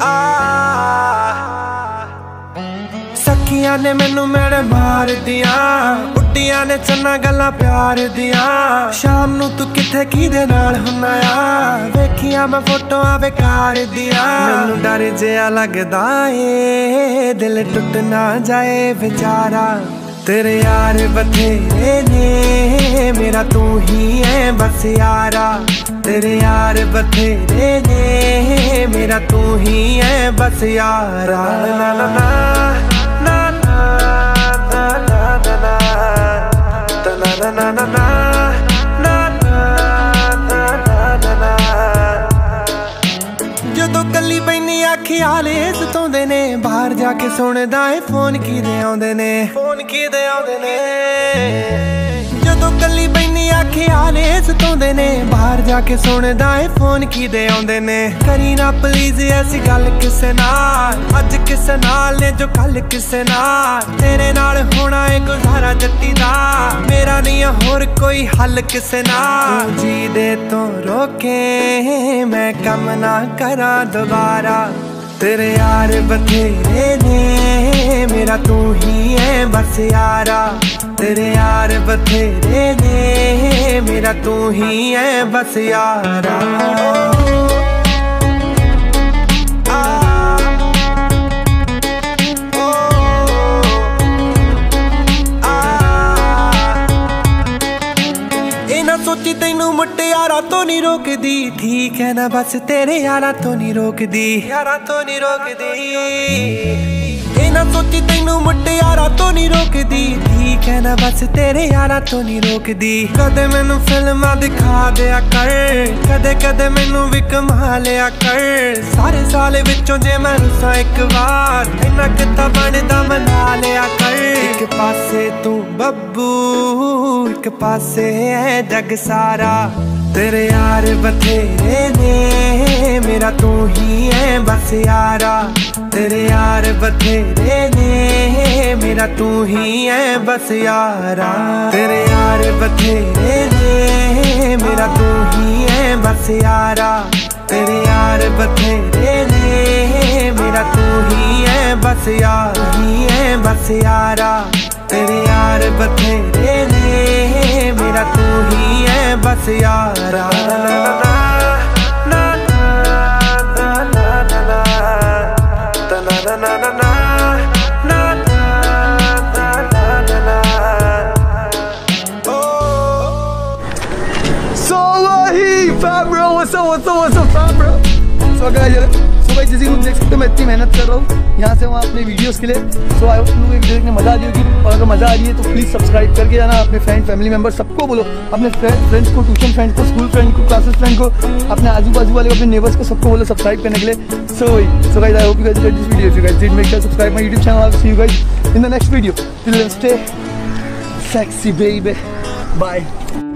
सखियां ने मैनू मेरे मार दिया, उड्डियां ने चन्ना गल्लां प्यार दिया। शाम नू तू किथे किदे नाल हुन्ना आ, वेखिया मैं फोटोआं बेकार दिया। मैनू डर जिहा लगदा ए दिल टुट ना जाए बेचारा। तेरे यार बथेरे ने मेरा तू ही है बस यारा। तेरे यार बथेरे ने मेरा तू ही है बस यारा। ना ना ना ना ना ना ना ना ना ना ना ना कली बैनी ख्याले सताउंदे ने, बाहर जाके सुनदा है फोन किदे आउंदे ने, फोन किदे आउंदे ने। जदों कली बैनी ख्याले सताउंदे ने, बाहर जाके सुनदा है फोन किदे आउंदे ने। करी ना प्लीज ऐसी गल किसे नाल, अज किसे नाल ने जो कल किसे नाल। तेरे नाल होना है गुजारा जट्टी दा, मेरा नहीं होर कोई हल किसे नाल। जी दे तो रोके मैं कम ना करा दोबारा। तेरे यार बथेरे ने मेरा तू ही है बस यारा। तेरे यार बथेरे ने मेरा तू ही है बस यारा। सोची तेनू मुटियारा तो नहीं रोकदी, ठीक है ना बस तेरे यारा तो नहीं रोकदी, यारा तो नहीं रोकदी। ना सोची तेनू मुटियारा तो नहीं रोकदी, ठीक है ना बस तेरे यारा तो नहीं रोकदी। कदे मैनू फिल्मां दिखा दिया कर, कदे कदे मैनू भी कमा लिया कर। सारे साल विचों जे मैं रुसां एक बार, इन्ना किता बनदा मना लिया कर। एक पासे तू बब्बू एक पासे है जग सारा। तेरे यार बथेरे ने मेरा तू ही है बस यारा। तेरे यार बथेरे ने मेरा तू ही है बस यारा। तेरे यार बथेरे ने मेरा तू ही है बस यारा। तेरे यार बथेरे ने मेरा तू ही है बस यार, ही है बस यारा। तेरे यार बथेरे ने मेरा तू ही है बस यारा। So भाई जैसे देख सकते हो मैं इतनी मेहनत कर रहा हूँ यहाँ से वहाँ अपने वीडियोस के लिए। सो आई होप तुम लोग वीडियो देखने मजा आ रही होगी, और अगर मजा आ रही है तो प्लीज़ सब्सक्राइब करके जाना। अपने फ्रेंड फैमिली मेंबर सबको बोलो, अपने फ्रेंड्स को, ट्यूशन फ्रेंड्स को, स्कूल फ्रेंड को, क्लासेस फ्रेंड को, अपने आजू बाजू वाले को, अपने नेबर्स को, सबको बोलो सब्सक्राइब करने के लिए। So guys I hope you guys enjoyed this video. If you guys did make sure subscribe my YouTube channel। I'll see you guys in the next video. Till then stay sexy baby. Bye.